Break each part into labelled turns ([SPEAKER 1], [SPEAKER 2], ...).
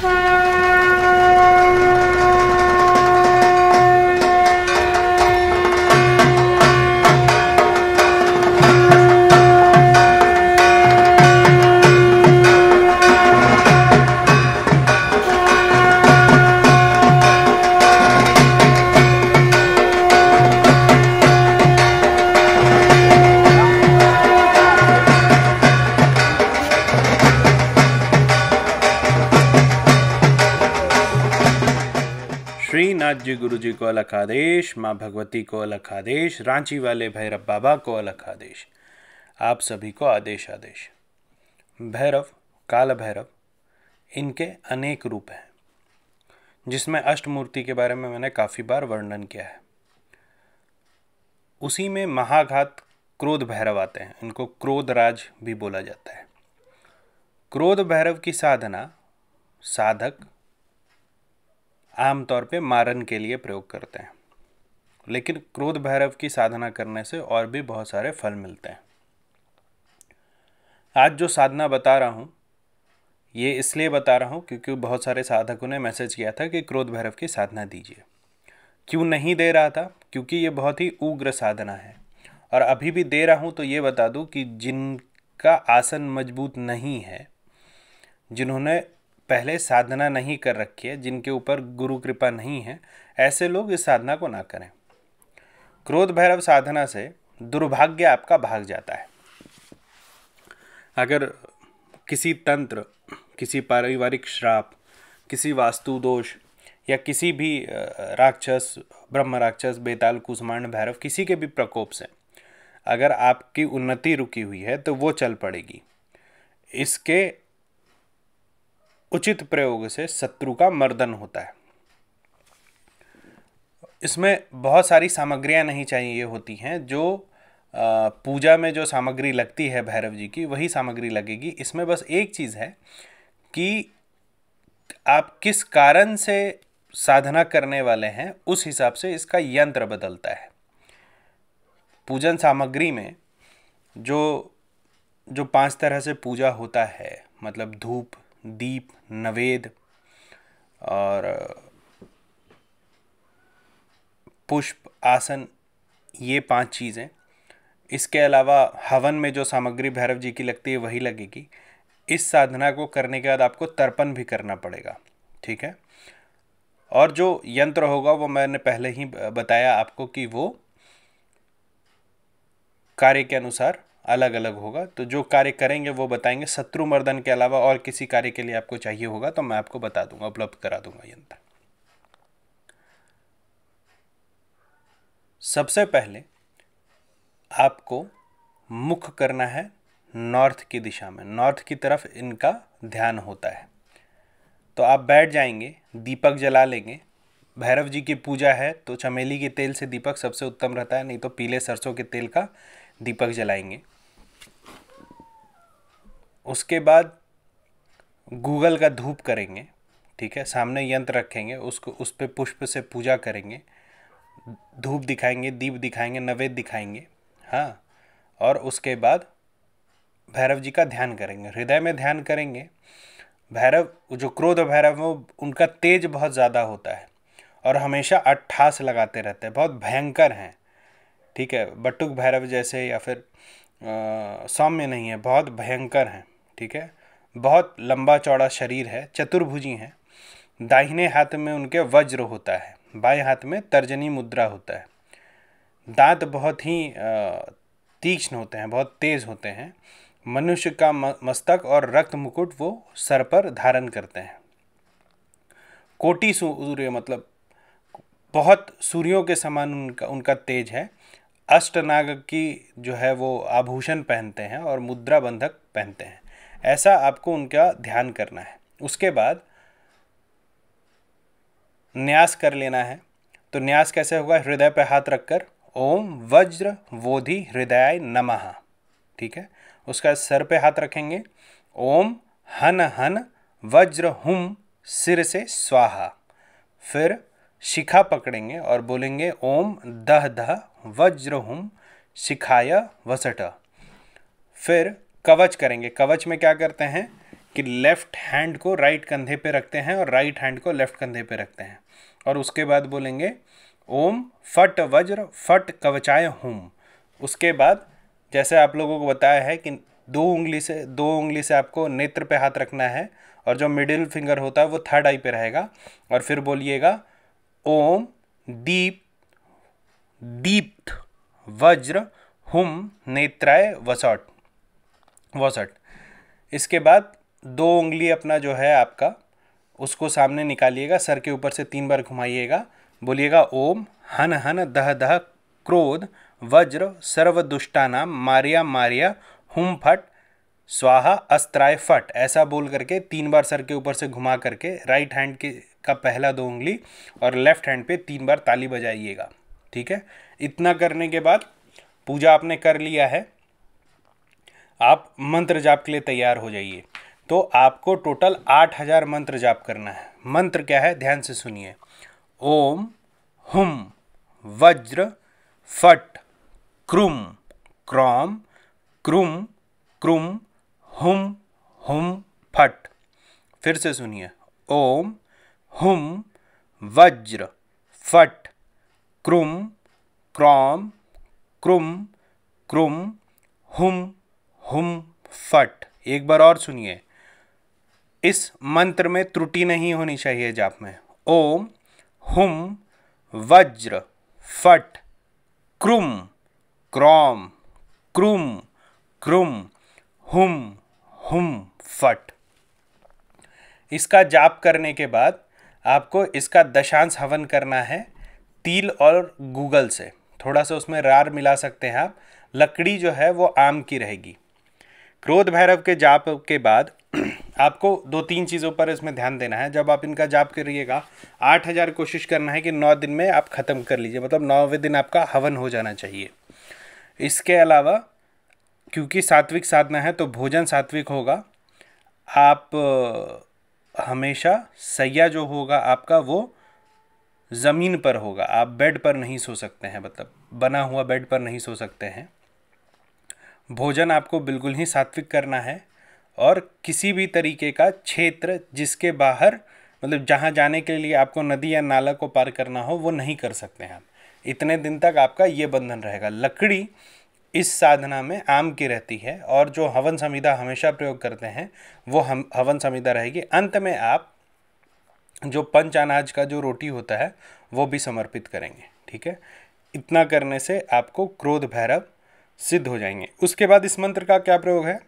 [SPEAKER 1] नाथ जी गुरु जी को अलख आदेश, माँ भगवती को अलख आदेश, रांची वाले भैरव बाबा को अलख आदेश। आप सभी को आदेश आदेश। भैरव, काल भैरव, इनके अनेक रूप हैं, जिसमें अष्टमूर्ति के बारे में मैंने काफ़ी बार वर्णन किया है। उसी में महाघात क्रोध भैरव आते हैं। इनको क्रोध राज भी बोला जाता है। क्रोध भैरव की साधना साधक आमतौर पे मारन के लिए प्रयोग करते हैं, लेकिन क्रोध भैरव की साधना करने से और भी बहुत सारे फल मिलते हैं। आज जो साधना बता रहा हूँ ये इसलिए बता रहा हूँ क्योंकि बहुत सारे साधकों ने मैसेज किया था कि क्रोध भैरव की साधना दीजिए। क्यों नहीं दे रहा था? क्योंकि ये बहुत ही उग्र साधना है। और अभी भी दे रहा हूँ तो ये बता दूँ कि जिनका आसन मजबूत नहीं है, जिन्होंने पहले साधना नहीं कर रखी है, जिनके ऊपर गुरु कृपा नहीं है, ऐसे लोग इस साधना को ना करें। क्रोध भैरव साधना से दुर्भाग्य आपका भाग जाता है। अगर किसी तंत्र, किसी पारिवारिक श्राप, किसी वास्तु दोष या किसी भी राक्षस, ब्रह्म राक्षस, बेताल, कुसमांड भैरव, किसी के भी प्रकोप से अगर आपकी उन्नति रुकी हुई है तो वो चल पड़ेगी। इसके उचित प्रयोग से शत्रु का मर्दन होता है। इसमें बहुत सारी सामग्रियां नहीं चाहिए होती हैं। जो पूजा में जो सामग्री लगती है भैरव जी की, वही सामग्री लगेगी। इसमें बस एक चीज़ है कि आप किस कारण से साधना करने वाले हैं, उस हिसाब से इसका यंत्र बदलता है। पूजन सामग्री में जो 5 तरह से पूजा होता है, मतलब धूप, दीप, नवेद और पुष्प, आसन, ये 5 चीज़ें। इसके अलावा हवन में जो सामग्री भैरव जी की लगती है वही लगेगी। इस साधना को करने के बाद आपको तर्पण भी करना पड़ेगा, ठीक है। और जो यंत्र होगा वो मैंने पहले ही बताया आपको कि वो कार्य के अनुसार अलग अलग होगा। तो जो कार्य करेंगे वो बताएंगे। शत्रु मर्दन के अलावा और किसी कार्य के लिए आपको चाहिए होगा तो मैं आपको बता दूंगा, उपलब्ध करा दूंगा यंत्र। सबसे पहले आपको मुख करना है नॉर्थ की दिशा में, नॉर्थ की तरफ इनका ध्यान होता है। तो आप बैठ जाएंगे, दीपक जला लेंगे। भैरव जी की पूजा है तो चमेली के तेल से दीपक सबसे उत्तम रहता है, नहीं तो पीले सरसों के तेल का दीपक जलाएंगे। उसके बाद गूगल का धूप करेंगे, ठीक है। सामने यंत्र रखेंगे, उसको उस पे पुष्प से पूजा करेंगे, धूप दिखाएंगे, दीप दिखाएंगे, नैवेद्य दिखाएंगे, हाँ। और उसके बाद भैरव जी का ध्यान करेंगे, हृदय में ध्यान करेंगे। भैरव, जो क्रोध भैरव है, उनका तेज बहुत ज़्यादा होता है और हमेशा अट्ठास लगाते रहते हैं, बहुत भयंकर हैं, ठीक है। बटुक भैरव जैसे या फिर सौम्य नहीं है, बहुत भयंकर हैं, ठीक है। बहुत लंबा चौड़ा शरीर है, चतुर्भुजी हैं। दाहिने हाथ में उनके वज्र होता है, बाएं हाथ में तर्जनी मुद्रा होता है। दांत बहुत ही तीक्ष्ण होते हैं, बहुत तेज होते हैं। मनुष्य का मस्तक और रक्त मुकुट वो सर पर धारण करते हैं। कोटि सूर्य, मतलब बहुत सूर्यों के समान उनका तेज है। अष्टनाग की जो है वो आभूषण पहनते हैं और मुद्रा बंधक पहनते हैं। ऐसा आपको उनका ध्यान करना है। उसके बाद न्यास कर लेना है। तो न्यास कैसे होगा? हृदय पे हाथ रखकर ओम वज्र वोधि हृदयाय नमः, ठीक है। उसका सर पे हाथ रखेंगे, ओम हन हन वज्र हुम सिर से स्वाहा। फिर शिखा पकड़ेंगे और बोलेंगे ओम दह दह वज्र हुम शिखाय वसट। फिर कवच करेंगे। कवच में क्या करते हैं कि लेफ्ट हैंड को राइट कंधे पे रखते हैं और राइट हैंड को लेफ्ट कंधे पे रखते हैं, और उसके बाद बोलेंगे ओम फट वज्र फट कवचाय हुम। उसके बाद जैसे आप लोगों को बताया है कि दो उंगली से आपको नेत्र पे हाथ रखना है, और जो मिडिल फिंगर होता है वो थर्ड आई पे रहेगा, और फिर बोलिएगा ओम दीप्त वज्र हुम नेत्राय वसट। इसके बाद दो उंगली अपना जो है आपका उसको सामने निकालिएगा, सर के ऊपर से 3 बार घुमाइएगा, बोलिएगा ओम हन हन दह दह क्रोध वज्र सर्व दुष्टानाम मारिया मारिया हुम फट स्वाहा अस्त्राय फट। ऐसा बोल करके 3 बार सर के ऊपर से घुमा करके राइट हैंड का पहला 2 उंगली और लेफ्ट हैंड पे 3 बार ताली बजाइएगा। ठीक है, इतना करने के बाद पूजा आपने कर लिया है, आप मंत्र जाप के लिए तैयार हो जाइए। तो आपको टोटल 8000 मंत्र जाप करना है। मंत्र क्या है, ध्यान से सुनिए। ओम हुम वज्र फट क्रुम क्रॉम क्रुम क्रुम हुम हुम फट। फिर से सुनिए, ओम हुम वज्र फट क्रुम क्रॉम क्रुम क्रुम हुम हुम फट। एक बार और सुनिए, इस मंत्र में त्रुटि नहीं होनी चाहिए जाप में। ओम हुम वज्र फट क्रुम क्रॉम क्रुम क्रुम हुम हुम फट। इसका जाप करने के बाद आपको इसका दशांश हवन करना है तिल और गूगल से। थोड़ा सा उसमें रार मिला सकते हैं आप। लकड़ी जो है वो आम की रहेगी। क्रोध भैरव के जाप के बाद आपको 2-3 चीज़ों पर इसमें ध्यान देना है। जब आप इनका जाप करिएगा 8000 कोशिश करना है कि 9 दिन में आप ख़त्म कर लीजिए, मतलब 9वें दिन आपका हवन हो जाना चाहिए। इसके अलावा क्योंकि सात्विक साधना है तो भोजन सात्विक होगा। आप हमेशा सैया जो होगा आपका वो ज़मीन पर होगा, आप बेड पर नहीं सो सकते हैं, मतलब बना हुआ बेड पर नहीं सो सकते हैं। भोजन आपको बिल्कुल ही सात्विक करना है, और किसी भी तरीके का क्षेत्र जिसके बाहर, मतलब जहाँ जाने के लिए आपको नदी या नाला को पार करना हो, वो नहीं कर सकते हैं आप। इतने दिन तक आपका ये बंधन रहेगा। लकड़ी इस साधना में आम की रहती है, और जो हवन संविधा हमेशा प्रयोग करते हैं वो हवन संविधा रहेगी। अंत में आप जो पंच अनाज का जो रोटी होता है वो भी समर्पित करेंगे। ठीक है, इतना करने से आपको क्रोध भैरव सिद्ध हो जाएंगे। उसके बाद इस मंत्र का क्या प्रयोग है,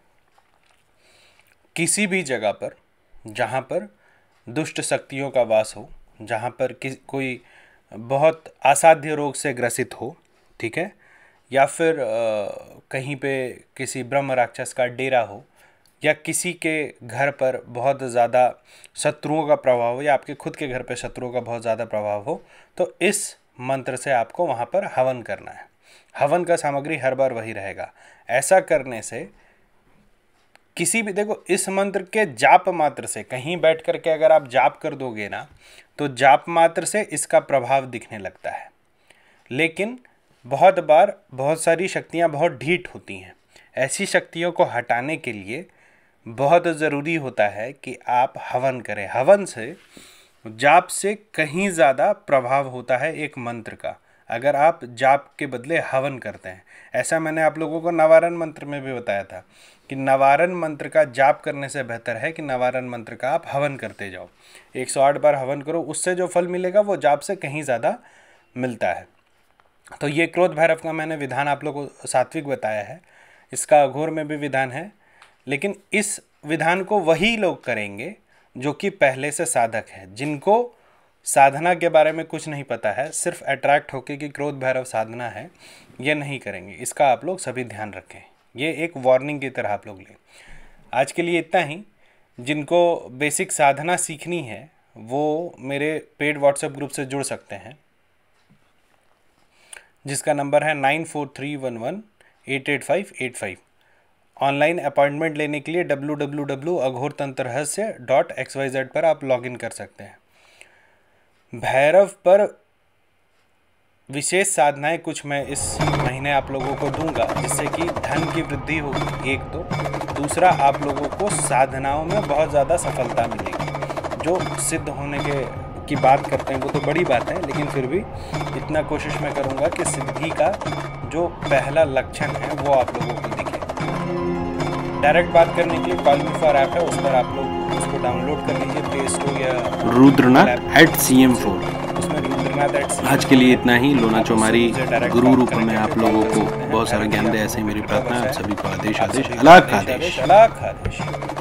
[SPEAKER 1] किसी भी जगह पर जहाँ पर दुष्ट शक्तियों का वास हो, जहाँ पर कोई बहुत असाध्य रोग से ग्रसित हो, ठीक है, या फिर कहीं पे किसी ब्रह्म राक्षस का डेरा हो, या किसी के घर पर बहुत ज़्यादा शत्रुओं का प्रभाव हो, या आपके खुद के घर पे शत्रुओं का बहुत ज़्यादा प्रभाव हो, तो इस मंत्र से आपको वहाँ पर हवन करना है। हवन का सामग्री हर बार वही रहेगा। ऐसा करने से किसी भी, देखो इस मंत्र के जाप मात्र से, कहीं बैठ करके अगर आप जाप कर दोगे ना, तो जाप मात्र से इसका प्रभाव दिखने लगता है। लेकिन बहुत बार बहुत सारी शक्तियाँ बहुत ढीठ होती हैं। ऐसी शक्तियों को हटाने के लिए बहुत ज़रूरी होता है कि आप हवन करें। हवन से, जाप से कहीं ज़्यादा प्रभाव होता है एक मंत्र का, अगर आप जाप के बदले हवन करते हैं। ऐसा मैंने आप लोगों को नवारण मंत्र में भी बताया था कि नवारण मंत्र का जाप करने से बेहतर है कि नवारण मंत्र का आप हवन करते जाओ। 108 बार हवन करो, उससे जो फल मिलेगा वो जाप से कहीं ज़्यादा मिलता है। तो ये क्रोध भैरव का मैंने विधान आप लोगों को सात्विक बताया है। इसका अघोर में भी विधान है, लेकिन इस विधान को वही लोग करेंगे जो कि पहले से साधक है, जिनको साधना के बारे में कुछ नहीं पता है, सिर्फ अट्रैक्ट होके कि क्रोध भैरव साधना है, ये नहीं करेंगे। इसका आप लोग सभी ध्यान रखें, ये एक वार्निंग की तरह आप लोग लें। आज के लिए इतना ही। जिनको बेसिक साधना सीखनी है वो मेरे पेड व्हाट्सएप ग्रुप से जुड़ सकते हैं, जिसका नंबर है 9431188585। ऑनलाइन अपॉइंटमेंट लेने के लिए www.aghortantrahasya.xyz पर आप लॉगिन कर सकते हैं। भैरव पर विशेष साधनाएं कुछ मैं इस महीने आप लोगों को दूंगा, जिससे कि धन की वृद्धि होगी। एक तो दूसरा, आप लोगों को साधनाओं में बहुत ज़्यादा सफलता मिलेगी। जो सिद्ध होने की बात करते हैं वो तो बड़ी बात है, लेकिन फिर भी इतना कोशिश मैं करूँगा कि सिद्धि का जो पहला लक्षण है वो आप लोगों को दिखे। डायरेक्ट बात करने के लिए कॉल मी फॉर ऐप है, उस पर आप लोग उसको डाउनलोड कर लीजिए, प्ले स्टोर या
[SPEAKER 2] rudranath@cm4।
[SPEAKER 1] उसमें रुद्रनाथ
[SPEAKER 2] आज के लिए इतना ही। लोना चौमारी गुरु रूप में आप लोगों को बहुत सारा ज्ञान दे, ऐसे ही मेरी प्रार्थना है। आप सभी को आदेश आदेश, अलाख आदेश।
[SPEAKER 1] अलाख आदेश।